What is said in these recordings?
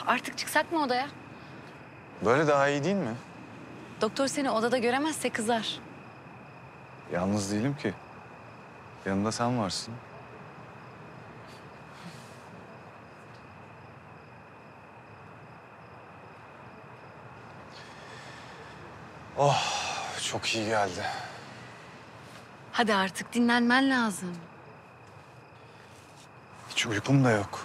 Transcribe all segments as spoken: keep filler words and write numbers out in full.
Artık çıksak mı odaya? Böyle daha iyi değil mi? Doktor seni odada göremezse kızar. Yalnız değilim ki. Yanında sen varsın. Oh, çok iyi geldi. Hadi artık dinlenmen lazım. Hiç uykum da yok.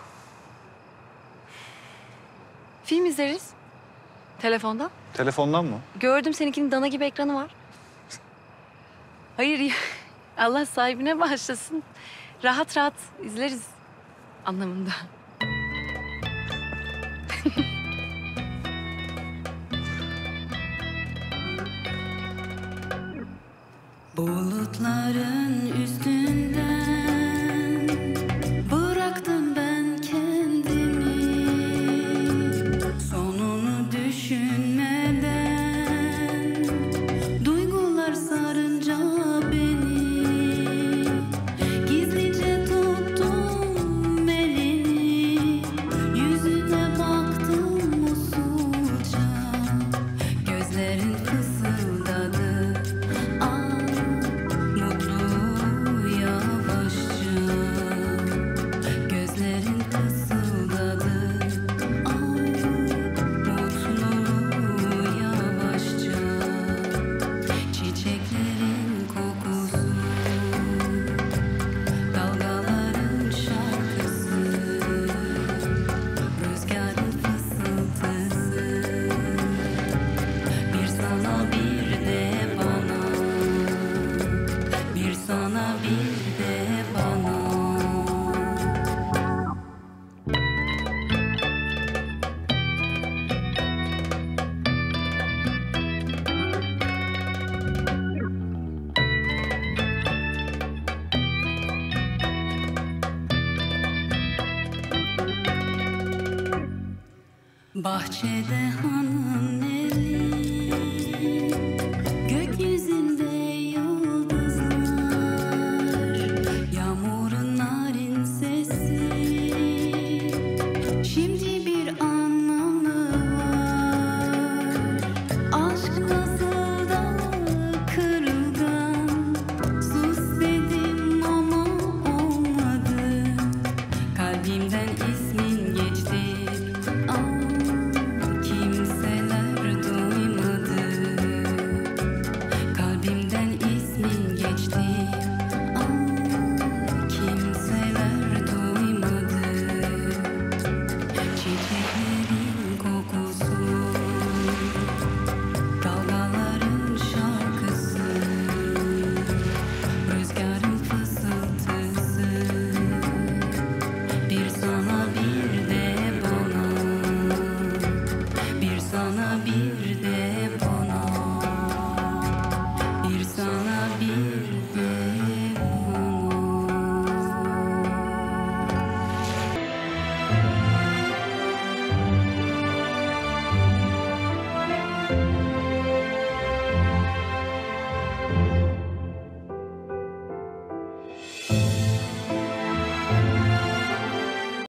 Film izleriz. Telefonda. Telefondan mı? Gördüm seninkinin dana gibi ekranı var. Hayır ya. Allah sahibine bağışlasın. Rahat rahat izleriz anlamında. Bulutların üstünden bıraktım ben kendimi, sonunu düşünmeden duygular sarınca beni, gizlice tuttum elini, yüzüne baktım usulca, gözlerin fısıldadı. Bahçede hanım